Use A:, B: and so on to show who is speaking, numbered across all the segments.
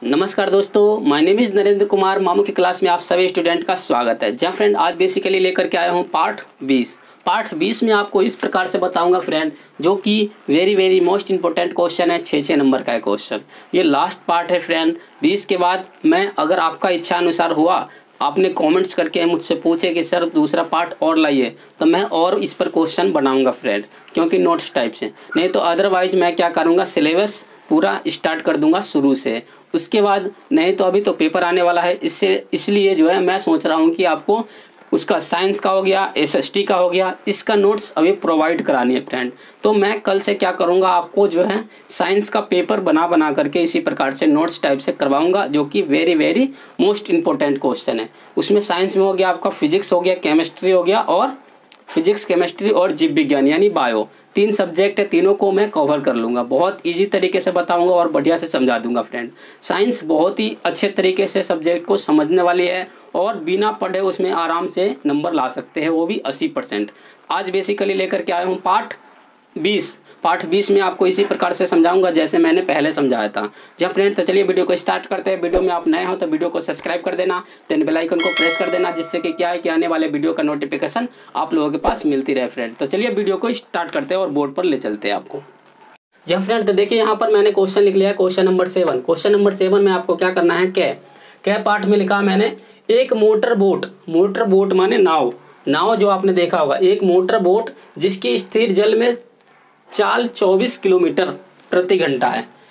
A: नमस्कार दोस्तों, my name is Narendra Kumar. Mamu की क्लास में आप सभी स्टूडेंट का स्वागत है। जहाँ फ्रेंड आज बेसिकली लेकर के आया हूँ पार्ट 20। पार्ट 20 में आपको इस प्रकार से बताऊंगा फ्रेंड, जो कि वेरी मोस्ट इंपॉर्टेंट क्वेश्चन है। 6 नंबर का है क्वेश्चन। ये लास्ट पार्ट है फ्रेंड। 20 के बाद मैं, अगर आपका इच्छा अनुसार हुआ, आपने कमेंट्स करके मुझसे पूछे कि सर दूसरा पार्ट और लाइए, तो मैं और इस पर क्वेश्चन बनाऊंगा फ्रेंड, क्योंकि नोट्स टाइप से। नहीं तो अदरवाइज मैं क्या करूंगा, सिलेबस पूरा स्टार्ट कर दूंगा शुरू से। उसके बाद नहीं तो अभी तो पेपर आने वाला है, इसलिए जो है मैं सोच रहा हूँ कि आपको उसका साइंस का हो गया, एसएसटी का हो गया, इसका नोट्स अभी प्रोवाइड करानी है फ्रेंड। तो मैं कल से क्या करूँगा, आपको जो है साइंस का पेपर बना करके इसी प्रकार से नोट्स टाइप से करवाऊंगा, जो कि वेरी मोस्ट इंपॉर्टेंट क्वेश्चन है। उसमें साइंस में हो गया आपका, फिजिक्स हो गया, केमिस्ट्री हो गया, और फिजिक्स, केमिस्ट्री और जीव विज्ञान यानी बायो, 3 सब्जेक्ट है। तीनों को मैं कवर कर लूँगा। बहुत इजी तरीके से बताऊँगा और बढ़िया से समझा दूंगा फ्रेंड। साइंस बहुत ही अच्छे तरीके से सब्जेक्ट को समझने वाली है, और बिना पढ़े उसमें आराम से नंबर ला सकते हैं, वो भी 80%। आज बेसिकली लेकर के आया हूँ पार्ट 20। पार्ट 20 में आपको इसी प्रकार से समझाऊंगा जैसे मैंने पहले समझाया था। जब फ्रेंड, तो चलिए वीडियो को स्टार्ट करते हैं। वीडियो में आप नए हो तो वीडियो को सब्सक्राइब कर देना, देन बेल आइकन को प्रेस कर देना, जिससे कि क्या है कि आने वाले वीडियो का नोटिफिकेशन आप लोगों के पास मिलती रहे फ्रेंड। तो चलिए वीडियो को स्टार्ट करते हैं और बोर्ड पर ले चलते हैं आपको। जी फ्रेंड, तो देखिए यहाँ पर मैंने क्वेश्चन लिख लिया है, क्वेश्चन नंबर 7। क्वेश्चन नंबर 7 में आपको क्या करना है, क्या पार्ट में लिखा मैंने, एक मोटर बोट माने नाव जो आपने देखा होगा, एक मोटर बोट जिसकी स्थिर जल में चाल 24 किलोमीटर प्रति घंटा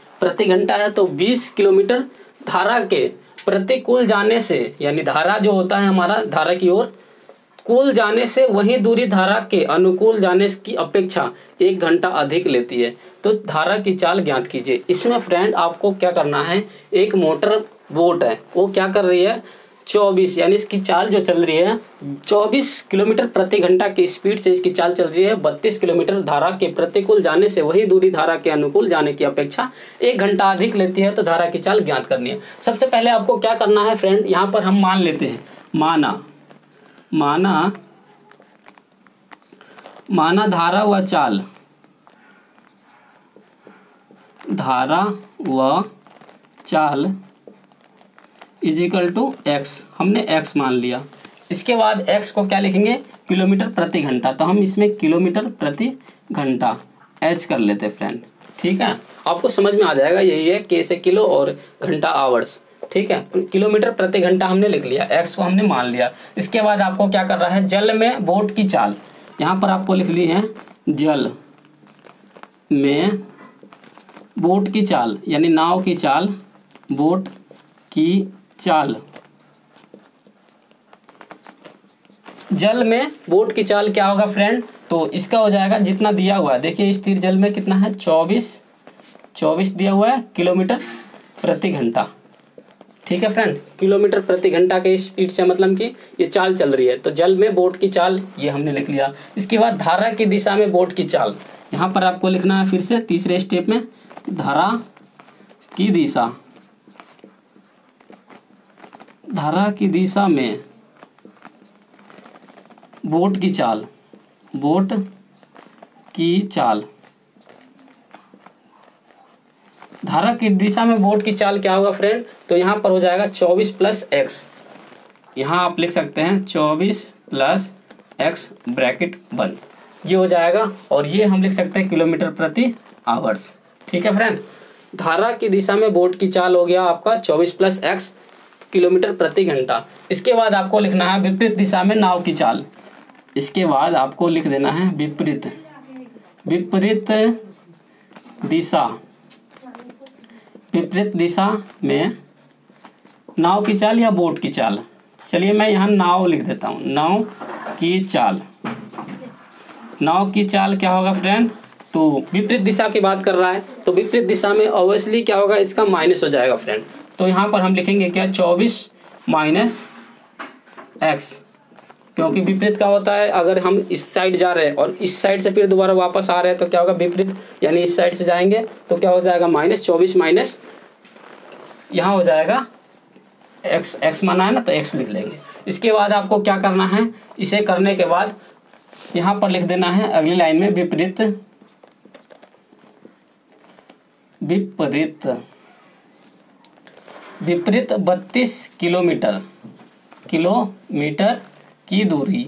A: है। तो 20 किलोमीटर धारा के प्रतिकूल जाने से, यानी धारा जो होता है हमारा धारा की ओर कूल जाने से वही दूरी धारा के अनुकूल जाने की अपेक्षा 1 घंटा अधिक लेती है। तो धारा की चाल ज्ञात कीजिए। इसमें फ्रेंड आपको क्या करना है, एक मोटर बोट है, वो क्या कर रही है, 24 यानी इसकी चाल जो चल रही है 24 किलोमीटर प्रति घंटा की स्पीड से इसकी चाल चल रही है। 32 किलोमीटर धारा के प्रतिकूल जाने से वही दूरी धारा के अनुकूल जाने की अपेक्षा 1 घंटा अधिक लेती है। तो धारा की चाल ज्ञात करनी है। सबसे पहले आपको क्या करना है फ्रेंड, यहाँ पर हम मान लेते हैं, माना धारा व चाल इजिकल टू एक्स। हमने एक्स मान लिया। इसके बाद एक्स को क्या लिखेंगे, किलोमीटर प्रति घंटा। तो हम इसमें किलोमीटर प्रति घंटा एच कर लेते फ्रेंड। ठीक है, आपको समझ में आ जाएगा। यही है के से किलो और घंटा आवर्स। ठीक है, किलोमीटर प्रति घंटा हमने लिख लिया, एक्स को हमने मान लिया। इसके बाद आपको क्या कर रहा है, जल में बोट की चाल, यहाँ पर आपको लिख ली है जल में बोट की चाल, यानी नाव की चाल, बोट की चाल। जल में बोट की चाल क्या होगा फ्रेंड, तो इसका हो जाएगा जितना दिया हुआ है। देखिए स्थिर जल में कितना है, 24 दिया हुआ है किलोमीटर प्रति घंटा। ठीक है फ्रेंड, किलोमीटर प्रति घंटा के स्पीड से मतलब कि ये चाल चल रही है। तो जल में बोट की चाल ये हमने लिख लिया। इसके बाद धारा की दिशा में बोट की चाल, यहाँ पर आपको लिखना है फिर से तीसरे स्टेप में, धारा की दिशा में बोट की चाल। धारा की दिशा में बोट की चाल क्या होगा फ्रेंड, तो यहाँ पर हो जाएगा 24 प्लस एक्स। यहाँ आप लिख सकते हैं 24 प्लस एक्स ब्रैकेट 1, ये हो जाएगा। और ये हम लिख सकते हैं किलोमीटर प्रति आवर्स। ठीक है फ्रेंड, धारा की दिशा में बोट की चाल हो गया आपका 24 प्लस एक्स किलोमीटर प्रति घंटा। इसके बाद आपको लिखना है विपरीत दिशा में नाव की चाल। इसके बाद आपको लिख देना है विपरीत दिशा में नाव की चाल या बोट की चाल। चलिए मैं यहाँ नाव लिख देता हूँ, नाव की चाल क्या होगा फ्रेंड, तो विपरीत दिशा की बात कर रहा है, तो विपरीत दिशा में ऑब्वियसली क्या होगा, इसका माइनस हो जाएगा फ्रेंड। तो यहाँ पर हम लिखेंगे क्या, 24 माइनस एक्स, क्योंकि विपरीत का होता है, अगर हम इस साइड जा रहे हैं और इस साइड से फिर दोबारा वापस आ रहे हैं तो क्या होगा, विपरीत यानी इस साइड से जाएंगे तो क्या हो जाएगा, -24 माइनस यहाँ हो जाएगा एक्स माना है ना, तो एक्स लिख लेंगे। इसके बाद आपको क्या करना है, इसे करने के बाद यहाँ पर लिख देना है अगली लाइन में विपरीत विपरीत 32 किलोमीटर की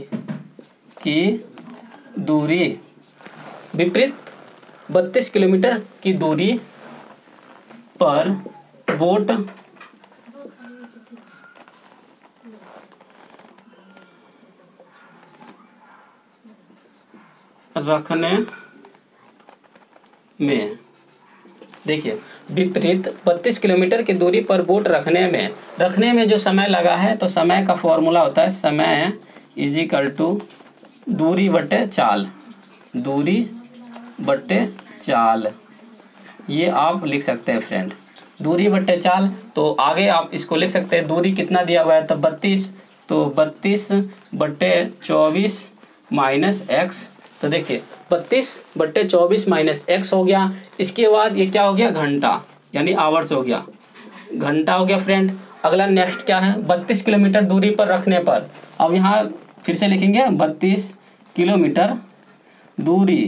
A: दूरी विपरीत 32 किलोमीटर की दूरी पर बोट रखने में, देखिए विपरीत 32 किलोमीटर की दूरी पर बोट रखने में जो समय लगा है, तो समय का फॉर्मूला होता है समय इजिकल टू दूरी बटे चाल। ये आप लिख सकते हैं फ्रेंड, दूरी बटे चाल। तो आगे आप इसको लिख सकते हैं, दूरी कितना दिया हुआ है, तो 32, तो 32 बटे 24 माइनस एक्स। तो देखिए 32 बटे 24 माइनस एक्स हो गया। इसके बाद ये क्या हो गया, घंटा यानी आवर्स हो गया, घंटा हो गया फ्रेंड। अगला नेक्स्ट क्या है, 32 किलोमीटर दूरी पर रखने पर। अब यहाँ फिर से लिखेंगे 32 किलोमीटर दूरी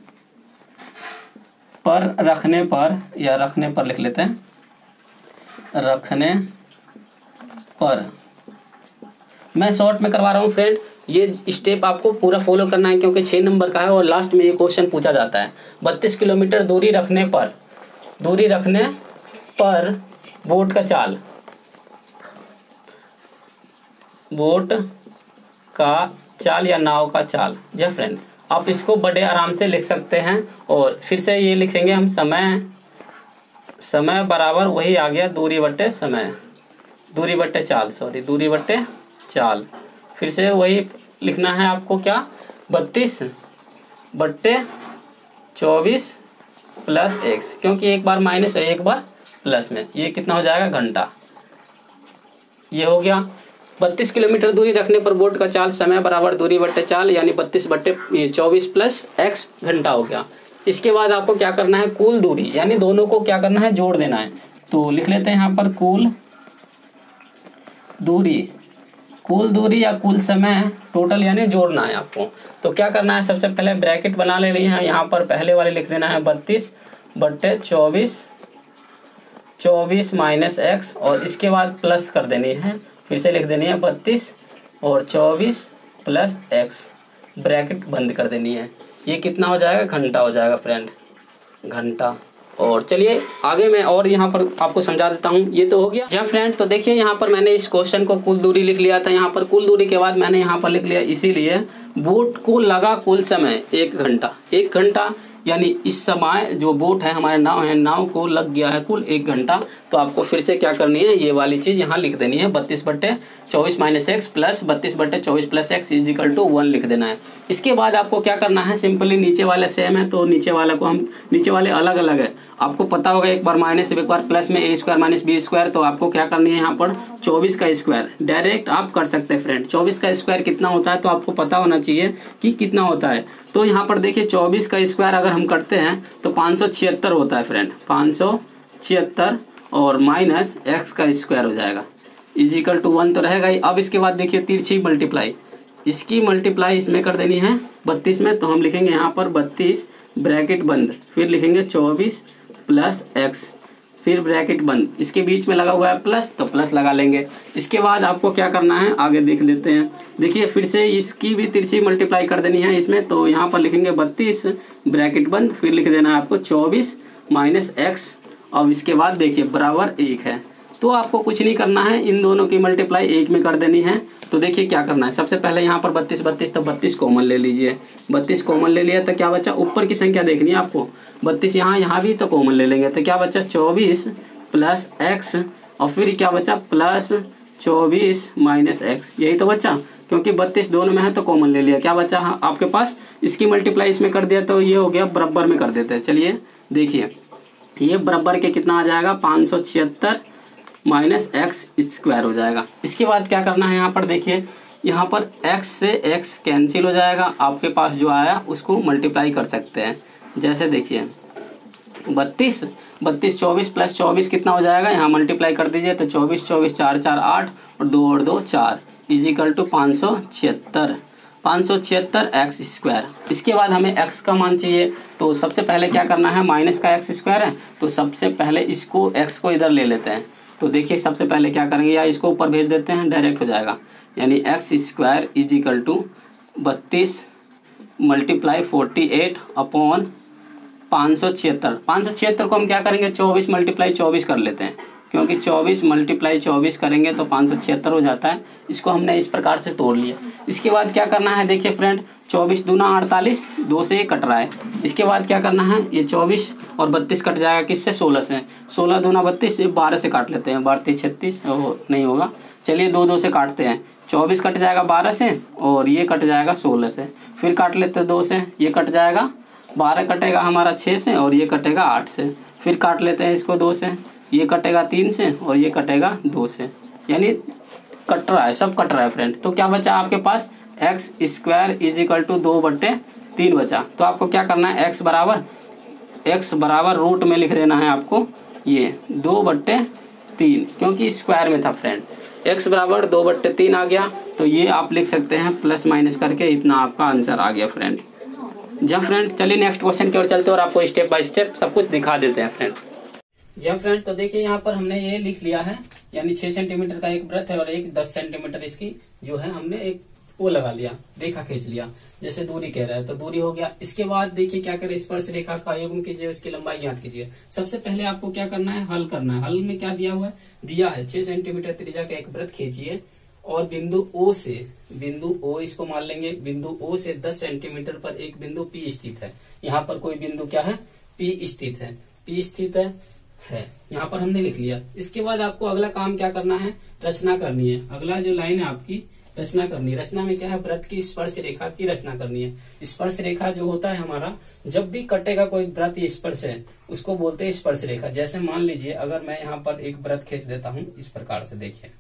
A: पर रखने पर, या रखने पर लिख लेते हैं, रखने पर। मैं शॉर्ट में करवा रहा हूँ फ्रेंड, ये स्टेप आपको पूरा फॉलो करना है क्योंकि 6 नंबर का है और लास्ट में ये क्वेश्चन पूछा जाता है। 32 किलोमीटर दूरी रखने पर बोट का चाल या नाव का चाल। जी फ्रेंड, आप इसको बड़े आराम से लिख सकते हैं। और फिर से ये लिखेंगे हम, समय बराबर वही आ गया दूरी बटे चाल। फिर से वही लिखना है आपको, क्या, 32 बटे 24 प्लस एक्स, क्योंकि एक बार माइनस है एक बार प्लस में, ये कितना हो जाएगा, घंटा। ये हो गया 32 किलोमीटर दूरी रखने पर बोट का चाल समय बराबर दूरी बटे चाल, यानी 32 बटे 24 प्लस एक्स, घंटा हो गया। इसके बाद आपको क्या करना है, कुल दूरी, यानी दोनों को क्या करना है, जोड़ देना है। तो लिख लेते हैं यहाँ पर कुल दूरी या कुल समय टोटल, यानी जोड़ना है आपको। तो क्या करना है, सबसे पहले ब्रैकेट बना ले रही है, यहाँ पर पहले वाले लिख देना है 32 बटे 24 माइनस एक्स, और इसके बाद प्लस कर देनी है, फिर से लिख देनी है 32 और 24 प्लस एक्स, ब्रैकेट बंद कर देनी है। ये कितना हो जाएगा, घंटा हो जाएगा फ्रेंड, घंटा। और चलिए आगे मैं और यहाँ पर आपको समझा देता हूँ। ये तो हो गया जब फ्रेंड। तो देखिए यहाँ पर मैंने इस क्वेश्चन को कुल दूरी लिख लिया था, यहाँ पर कुल दूरी के बाद मैंने यहाँ पर लिख लिया, इसीलिए बोट को लगा कुल समय 1 घंटा, यानी इस समय जो बोट है, हमारे नाव को लग गया है कुल 1 घंटा। तो आपको फिर से क्या करनी है, ये वाली चीज़ यहाँ लिख देनी है, 32 बटे 24 माइनस एक्स प्लस 32 बटे 24 प्लस एक्स इजिकल टू 1 लिख देना है। इसके बाद आपको क्या करना है, सिंपली नीचे वाले सेम है तो नीचे वाले अलग अलग है। आपको पता होगा, एक बार माइनस एक बार प्लस में a² माइनस b², तो आपको क्या करनी है, यहाँ पर 24 का स्क्वायर डायरेक्ट आप कर सकते हैं फ्रेंड। 24 का स्क्वायर कितना होता है, तो आपको पता होना चाहिए कि कितना होता है। तो यहाँ पर देखिए 24 का स्क्वायर अगर हम करते हैं तो 576 होता है फ्रेंड, 576 और माइनस एक्स का स्क्वायर हो जाएगा, इजिकल टू 1 तो रहेगा ही। अब इसके बाद देखिए तिरछी मल्टीप्लाई, इसकी मल्टीप्लाई इसमें कर देनी है 32 में, तो हम लिखेंगे यहाँ पर 32 ब्रैकेट बंद, फिर लिखेंगे 24 प्लस एक्स, फिर ब्रैकेट बंद, इसके बीच में लगा हुआ है प्लस, तो प्लस लगा लेंगे। इसके बाद आपको क्या करना है, आगे देख लेते हैं। देखिए फिर से इसकी भी तिरछी मल्टीप्लाई कर देनी है इसमें, तो यहाँ पर लिखेंगे 32 ब्रैकेट बंद, फिर लिख देना है आपको 24 माइनस एक्स। अब इसके बाद देखिए बराबर 1 है, तो आपको कुछ नहीं करना है, इन दोनों की मल्टीप्लाई 1 में कर देनी है। तो देखिए क्या करना है, सबसे पहले यहाँ पर 32 तो 32 कॉमन ले लीजिए, 32 कॉमन ले लिया तो क्या बचा, ऊपर की संख्या देखनी है आपको, 32 यहाँ भी तो कॉमन ले लेंगे, तो क्या बचा 24 प्लस एक्स, और फिर क्या बचा प्लस 24 माइनस एक्स, यही तो बचा, क्योंकि 32 दोनों में है तो कॉमन ले लिया। क्या बचा आपके पास, इसकी मल्टीप्लाई इसमें कर दिया तो ये हो गया, बराबर में कर देते हैं। चलिए देखिए ये बराबर के कितना आ जाएगा, 576 माइनस एक्स स्क्वायर हो जाएगा। इसके बाद क्या करना है, यहाँ पर देखिए, यहाँ पर x से x कैंसिल हो जाएगा, आपके पास जो आया उसको मल्टीप्लाई कर सकते हैं। जैसे देखिए 32 24 प्लस 24 कितना हो जाएगा, यहाँ मल्टीप्लाई कर दीजिए, तो 24 4 4 8 और 2 और 2 4 इजिकल टू 576 एक्स स्क्वायर। इसके बाद हमें x का मान चाहिए, तो सबसे पहले क्या करना है, माइनस का एक्स स्क्वायर है, तो सबसे पहले इसको x को इधर ले लेते हैं, तो देखिए सबसे पहले क्या करेंगे, या इसको ऊपर भेज देते हैं, डायरेक्ट हो जाएगा। यानी X square is equal to 32 multiply 48 upon 576। 576 को हम क्या करेंगे, 24 मल्टीप्लाई 24 कर लेते हैं, क्योंकि 24 मल्टीप्लाई 24 करेंगे तो 576 हो जाता है। इसको हमने इस प्रकार से तोड़ लिया। इसके बाद क्या करना है, देखिए फ्रेंड, 24 दूना 48, 2 से कट रहा है। इसके बाद क्या करना है, ये 24 और 32 कट जाएगा किससे, 16 से। 16 दूना 32, 12 से काट लेते हैं, 12 36 नहीं होगा, चलिए 2 से काटते हैं। 24 कट जाएगा 12 से और ये कट जाएगा 16 से। फिर काट लेते हैं 2 से, ये कट जाएगा, 12 कटेगा हमारा 6 से और ये कटेगा 8 से। फिर काट लेते हैं इसको 2 से, ये कटेगा 3 से और ये कटेगा 2 से। यानी कट रहा है, सब कट रहा है फ्रेंड। तो क्या बचा आपके पास, X square is equal to 2/3 बचा। तो आपको क्या करना है, एक्स बराबर रूट में लिख देना है आपको ये 2/3, क्योंकि स्क्वायर में था फ्रेंड। एक्स बराबर 2/3 आ गया, तो ये आप लिख सकते हैं प्लस माइनस करके, इतना आपका आंसर आ गया फ्रेंड। जब फ्रेंड चलिए नेक्स्ट क्वेश्चन की ओर चलते हैं और आपको स्टेप बाय स्टेप सब कुछ दिखा देते हैं फ्रेंड। जी फ्रेंड, तो देखिए यहाँ पर हमने ये लिख लिया है, यानी 6 सेंटीमीटर का एक वृत्त है और एक 10 सेंटीमीटर इसकी जो है हमने एक वो लगा लिया, रेखा खींच लिया, जैसे दूरी कह रहा है तो दूरी हो गया। इसके बाद देखिए क्या करें, स्पर्श रेखा का युग्म कीजिए, उसकी लंबाई ज्ञात कीजिए। सबसे पहले आपको क्या करना है, हल करना है। हल में क्या दिया हुआ है, दिया है 6 सेंटीमीटर त्रिज्या का एक वृत्त खींचिए और बिंदु O इसको मान लेंगे, बिंदु O से 10 सेंटीमीटर पर एक बिंदु P स्थित है। यहाँ पर कोई बिंदु क्या है, P स्थित है, यहाँ पर हमने लिख लिया। इसके बाद आपको अगला काम क्या करना है, रचना करनी है। अगला जो लाइन है आपकी, रचना करनी है। रचना में क्या है, वृत्त की स्पर्श रेखा की रचना करनी है। स्पर्श रेखा जो होता है हमारा, जब भी कटेगा कोई वृत्त या स्पर्श है, उसको बोलते हैं स्पर्श रेखा। जैसे मान लीजिए अगर मैं यहाँ पर एक वृत्त खींच देता हूँ इस प्रकार से, देखिए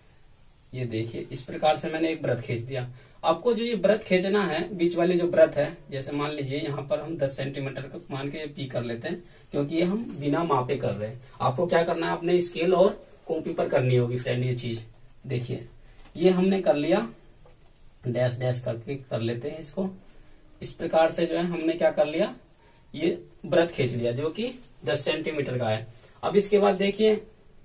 A: ये देखिए इस प्रकार से मैंने एक वृत्त खींच दिया। आपको जो ये वृत्त खींचना है, बीच वाले जो वृत्त है, जैसे मान लीजिए यहाँ पर हम 10 सेंटीमीटर का मान के पी कर लेते हैं, क्योंकि ये हम बिना मापे कर रहे हैं। आपको क्या करना है, अपने स्केल और कॉपी पर करनी होगी फ्रेंड ये चीज। देखिए ये हमने कर लिया, डैश डैश करके कर लेते हैं इसको। इस प्रकार से जो है हमने क्या कर लिया, ये वृत्त खींच लिया जो कि 10 सेंटीमीटर का है। अब इसके बाद देखिए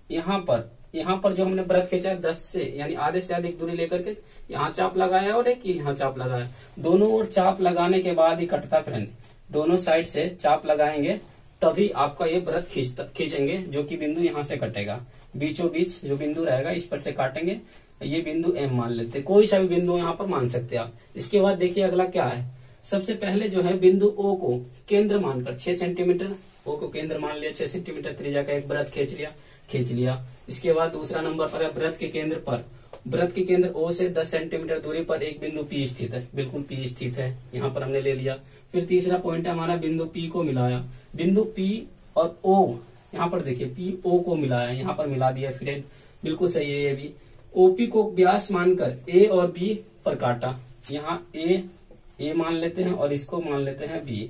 A: यहाँ पर जो हमने वृत्त खींचा 10 से, यानी आधे से अधिक दूरी लेकर के यहाँ चाप लगाया और एक यहाँ चाप लगाया। दोनों ओर चाप लगाने के बाद ही कटता फ्रेंड, दोनों साइड से चाप लगाएंगे तभी आपका ये वृत्त खींचेंगे, जो कि बिंदु यहाँ से कटेगा। बीचों बीच जो बिंदु रहेगा इस पर से काटेंगे, ये बिंदु M मान लेते हैं, कोई सा भी बिंदु यहाँ पर मान सकते हैं आप। इसके बाद देखिए अगला क्या है, सबसे पहले जो है बिंदु O को केंद्र मानकर 6 सेंटीमीटर O को केंद्र मान लिया, 6 सेंटीमीटर त्रिज्या का एक वृत्त खींच लिया। इसके बाद दूसरा नंबर पर है वृत्त के केंद्र O से 10 सेंटीमीटर दूरी पर एक बिंदु P स्थित है, बिल्कुल P स्थित है, यहाँ पर हमने ले लिया। फिर तीसरा पॉइंट है हमारा, बिंदु P को मिलाया, बिंदु P और O, यहाँ पर देखिए P O को मिलाया, यहाँ पर मिला दिया फ्रेंड, बिल्कुल सही है ये भी। OP को व्यास मानकर A और B पर काटा, यहाँ A मान लेते हैं और इसको मान लेते हैं B,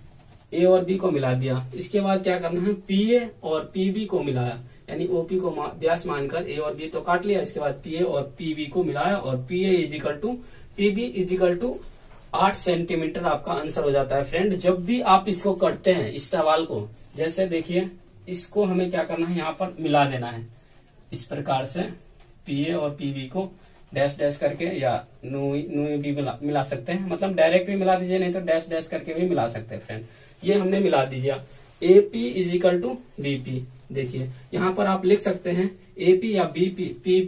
A: A और B को मिला दिया। इसके बाद क्या करना है, PA और PB को मिलाया, यानी OP को व्यास मानकर A और B तो काट लिया। इसके बाद PA और PB को मिलाया और PA equal to PB equal to 8 centimetre आपका आंसर हो जाता है फ्रेंड। जब भी आप इसको करते हैं इस सवाल को, जैसे देखिए इसको हमें क्या करना है, यहाँ पर मिला देना है इस प्रकार से, PA और PB को डैश डैश करके या नू भी मिला सकते हैं, मतलब डायरेक्ट भी मिला दीजिए, नहीं तो डैश डैश करके भी मिला सकते हैं फ्रेंड। ये हमने मिला दीजिए, AP इजिकल टू BP। देखिए यहाँ पर आप लिख सकते हैं AP या BP,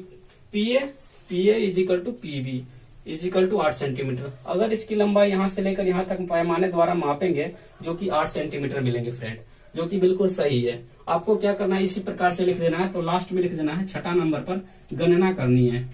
A: PA equal to PB equal to 8 centimetre. अगर इसकी लंबाई यहाँ से लेकर यहाँ तक पैमाने द्वारा मापेंगे, जो कि 8 सेंटीमीटर मिलेंगे फ्रेंड, जो कि बिल्कुल सही है। आपको क्या करना है, इसी प्रकार से लिख देना है। तो लास्ट में लिख देना है 6ठा नंबर पर गणना करनी है,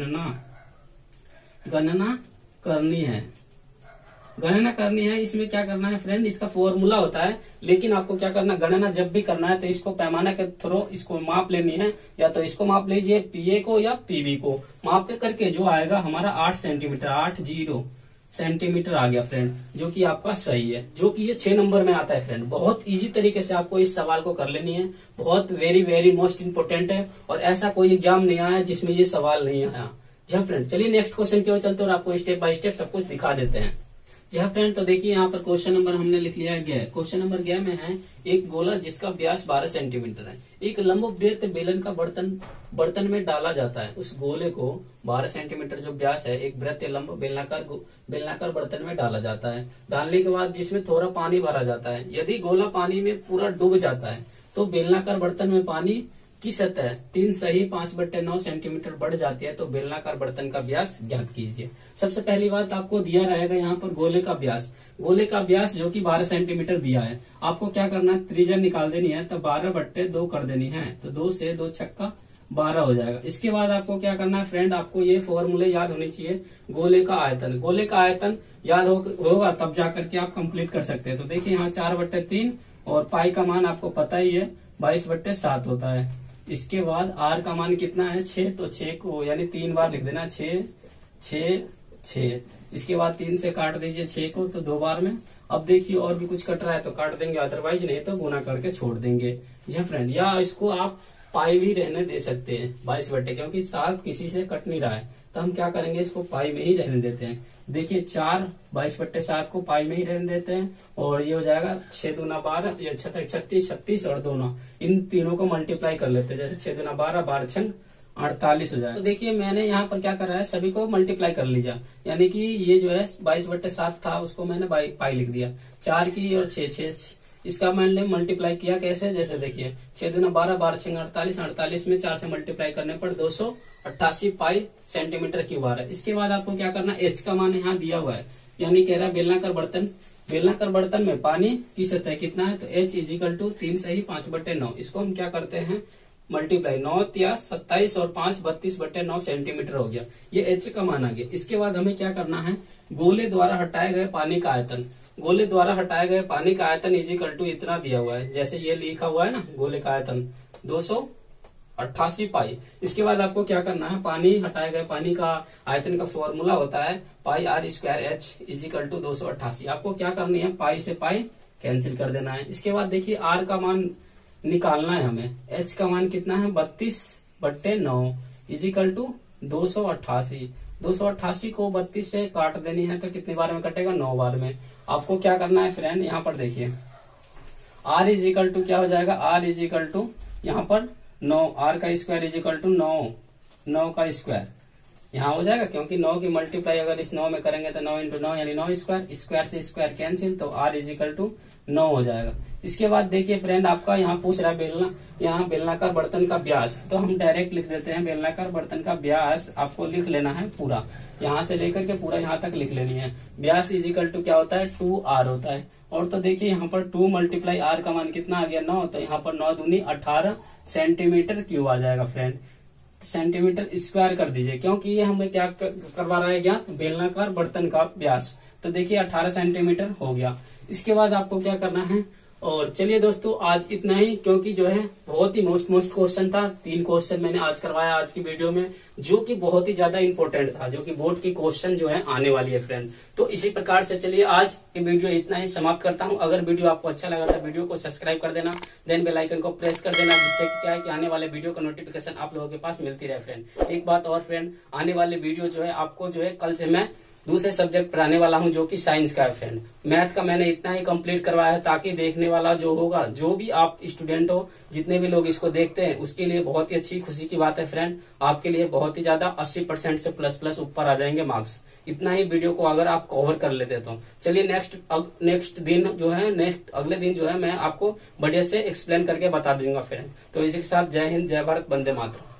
A: गणना करनी है। इसमें क्या करना है फ्रेंड, इसका फॉर्मूला होता है, लेकिन आपको क्या करना, गणना जब भी करना है तो इसको पैमाने के थ्रू इसको माप लेनी है, या तो इसको माप लीजिए PA को या PB को माप करके जो आएगा हमारा 8 सेंटीमीटर आ गया फ्रेंड, जो कि आपका सही है, जो कि ये 6 नंबर में आता है फ्रेंड। बहुत इजी तरीके से आपको इस सवाल को कर लेनी है, बहुत वेरी मोस्ट इम्पोर्टेंट है, और ऐसा कोई एग्जाम नहीं आया जिसमें ये सवाल नहीं आया। जी फ्रेंड, चलिए नेक्स्ट क्वेश्चन की ओर चलते हैं और आपको स्टेप बाय स्टेप सब कुछ दिखा देते हैं। जी हाँ फ्रेंड, तो देखिए यहाँ पर क्वेश्चन नंबर हमने लिख लिया है ग। क्वेश्चन नंबर ग में है एक गोला जिसका व्यास 12 सेंटीमीटर है, एक लंबवृत्त बेलन का बर्तन में डाला जाता है। उस गोले को 12 सेंटीमीटर जो व्यास है एक वृत्त लंब बेलनाकार बर्तन में डाला जाता है। डालने के बाद जिसमें थोड़ा पानी भरा जाता है। यदि गोला पानी में पूरा डूब जाता है तो बेलनाकार बर्तन में पानी की सतह 3 सही 5/9 सेंटीमीटर बढ़ जाती है, तो बेलनाकार बर्तन का व्यास ज्ञात कीजिए। सबसे पहली बात आपको दिया रहेगा यहाँ पर गोले का व्यास जो कि 12 सेंटीमीटर दिया है। आपको क्या करना है, त्रिज्या निकाल देनी है, तो 12/2 कर देनी है, तो 2 से 2 छक्का 12 हो जाएगा। इसके बाद आपको क्या करना है फ्रेंड, आपको ये फॉर्मूले याद होने चाहिए। गोले का आयतन याद होगा तब जाकर के आप कंप्लीट कर सकते हैं। तो देखिए यहाँ 4/3 और पाई का मान आपको पता ही है 22/7 होता है। इसके बाद आर का मान कितना है 6, तो 6 को यानी 3 बार लिख देना 6 6 6। इसके बाद 3 से काट दीजिए 6 को, तो 2 बार में। अब देखिए और भी कुछ कट रहा है तो काट देंगे, अदरवाइज नहीं तो गुना करके छोड़ देंगे। जी फ्रेंड, या इसको आप पाई भी रहने दे सकते हैं 22/, क्योंकि 7 किसी से कट नहीं रहा है, तो हम क्या करेंगे इसको पाई में ही रहने देते हैं। देखिए 4 22/7 को पाई में ही रहने देते हैं, और ये हो जाएगा 6 दूना 12, ये 36 और 2 9, इन तीनों को मल्टीप्लाई कर लेते हैं। जैसे 6 दूना 12, 12 छंग 48 हो जाएगा। तो देखिए मैंने यहाँ पर क्या करा है, सभी को मल्टीप्लाई कर लीजिए, यानी कि ये जो है 22/7 था उसको मैंने पाई लिख दिया। 4 की और 6 इसका मैंने मल्टीप्लाई किया कैसे, जैसे देखिए 6 दूना 12, 12 छंग 48, 48 में 4 से मल्टीप्लाई करने पर 288 पाई सेंटीमीटर क्यूब आ रहा है। इसके बाद आपको क्या करना, एच का मान यहाँ दिया हुआ है, यानी कह रहा है बेलनाकार बर्तन में पानी की सतह कितना है, तो H = 3 सही 5/9। इसको हम क्या करते हैं मल्टीप्लाई, 9 या 27 और 5 32/9 सेंटीमीटर हो गया। ये H का मान आ गया। इसके बाद हमें क्या करना है, गोले द्वारा हटाए गए पानी का आयतन = इतना दिया हुआ है, जैसे ये लिखा हुआ है ना, गोले का आयतन 288 पाई। इसके बाद आपको क्या करना है, हटाए गए पानी का आयतन का फॉर्मूला होता है πr² H = 288। आपको क्या करनी है, पाई से पाई कैंसिल कर देना है। इसके बाद देखिए r का मान निकालना है हमें। h का मान कितना है 32/9 = 288। 288 को 32 से काट देनी है, तो कितनी बार में कटेगा, 9 बार में। आपको क्या करना है फ्रेंड, यहाँ पर देखिए r = क्या हो जाएगा, r यहाँ पर 9, r का स्क्वायर = 9 का स्क्वायर यहाँ हो जाएगा, क्योंकि 9 की मल्टीप्लाई अगर इस 9 में करेंगे तो 9 × 9 यानी 9 स्क्वायर से स्क्वायर कैंसिल, तो r = 9 हो जाएगा। इसके बाद देखिए फ्रेंड, आपका यहाँ पूछ रहा है यहाँ बेलनाकार बर्तन का व्यास, तो हम डायरेक्ट लिख देते हैं बेलनाकार बर्तन का व्यास। आपको लिख लेना है पूरा, यहाँ से लेकर के पूरा यहाँ तक लिख लेनी है। व्यास = क्या होता है 2r होता है। और तो देखिए यहाँ पर 2 × r का मान कितना आ गया 9, तो यहाँ पर 9 दूनी 18 सेंटीमीटर क्यूब आ जाएगा फ्रेंड। सेंटीमीटर स्क्वायर कर दीजिए, क्योंकि ये हमें क्या करवा रहा है ज्ञात, बेलनाकार बर्तन का व्यास। तो देखिए 18 सेंटीमीटर हो गया। इसके बाद आपको क्या करना है, और चलिए दोस्तों आज इतना ही, क्योंकि जो है बहुत ही मोस्ट क्वेश्चन था। 3 क्वेश्चन मैंने आज करवाया आज की वीडियो में, जो कि बहुत ही ज्यादा इंपॉर्टेंट था, जो कि बोर्ड की क्वेश्चन जो है आने वाली है फ्रेंड। तो इसी प्रकार से चलिए आज की वीडियो इतना ही समाप्त करता हूं। अगर वीडियो आपको अच्छा लगा तो वीडियो को सब्सक्राइब कर देना, देन बेल आइकन को प्रेस कर देना, जिससे क्या है कि आने वाले वीडियो का नोटिफिकेशन आप लोगों के पास मिलती रहे फ्रेंड। एक बात और फ्रेंड, आने वाले वीडियो जो है आपको जो है कल से मैं दूसरे सब्जेक्ट पढ़ाने वाला हूं, जो कि साइंस का है फ्रेंड। मैथ का मैंने इतना ही कंप्लीट करवाया है, ताकि देखने वाला जो होगा, जो भी आप स्टूडेंट हो, जितने भी लोग इसको देखते हैं, उसके लिए बहुत ही अच्छी खुशी की बात है फ्रेंड। आपके लिए बहुत ही ज्यादा 80% से प्लस ऊपर आ जाएंगे मार्क्स, इतना ही वीडियो को अगर आप कवर कर लेते तो। चलिए नेक्स्ट दिन जो है, अगले दिन जो है मैं आपको बढ़िया से एक्सप्लेन करके बता दूंगा फ्रेंड। तो इसी के साथ जय हिंद, जय भारत, वंदे मातरम।